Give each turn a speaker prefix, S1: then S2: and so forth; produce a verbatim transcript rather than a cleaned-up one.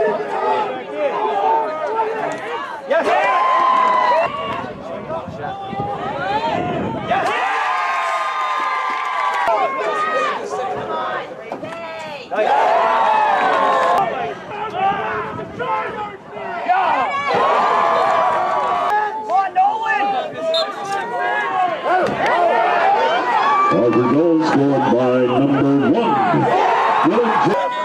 S1: Yes! Yes!
S2: Over goal scored by number one, William.